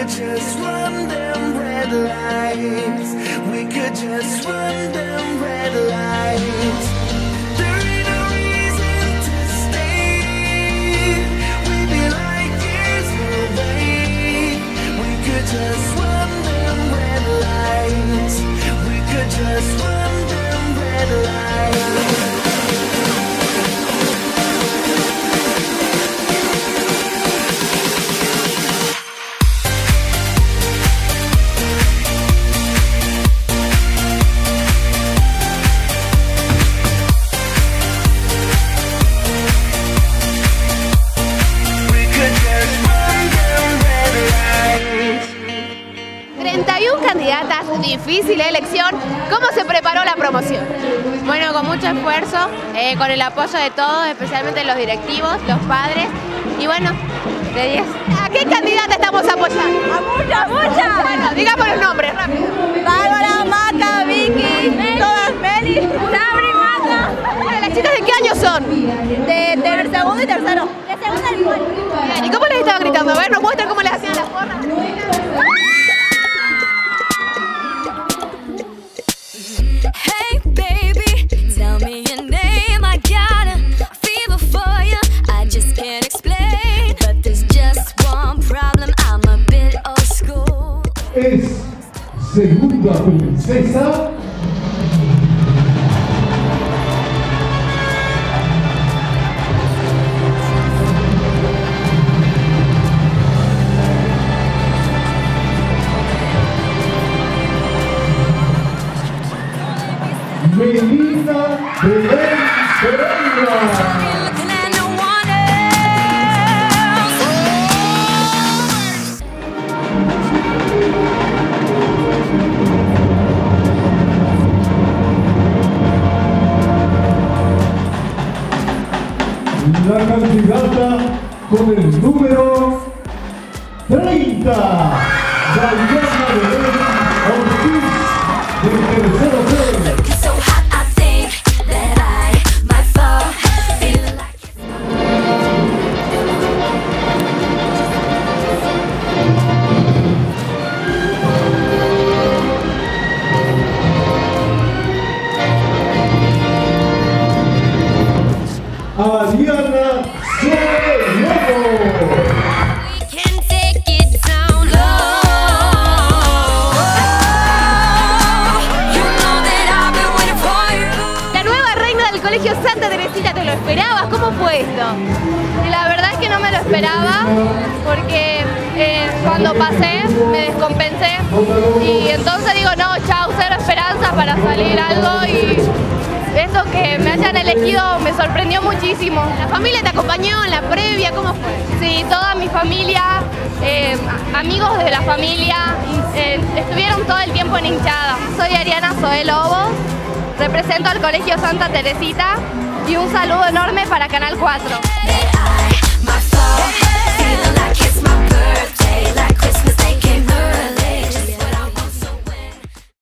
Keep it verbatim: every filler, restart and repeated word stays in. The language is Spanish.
could just run them red lights. We could just run them red lights. There ain't no reason to stay. We'd be like years away. We could just run them red lights. We could just run them red lights. treinta y una candidatas, difícil elección. ¿Cómo se preparó la promoción? Bueno, con mucho esfuerzo, eh, con el apoyo de todos, especialmente los directivos, los padres, y bueno, de diez. ¿A qué candidata estamos apoyando? ¡A muchas, muchas! Bueno, digamos los nombres, rápido. Bárbara, Maca, Vicky, todas, Meli, Sabri, Maca. Bueno, ¿las chicas de qué año son? De, de segundo y tercero. De segundo al igual. Bien, ¿y cómo les estaba gritando? A ver, nos muestran cómo les hacían las porras. Es segunda princesa Melissa Belén Pereira. La candidata con el número treinta, Dayana Belén Ortiz, del tercero C. Ariana Soelobo. La nueva reina del Colegio Santa Teresita, ¿te lo esperabas? ¿Cómo fue esto? La verdad es que no me lo esperaba porque eh, cuando pasé me descompensé y entonces digo no, chao, cero esperanza para salir algo y eso que me hayan elegido me sorprendió muchísimo. ¿La familia te acompañó en la previa? ¿Cómo fue? Sí, toda mi familia, eh, amigos de la familia, eh, estuvieron todo el tiempo en hinchada. Soy Ariana Soelobo, represento al Colegio Santa Teresita y un saludo enorme para Canal cuatro.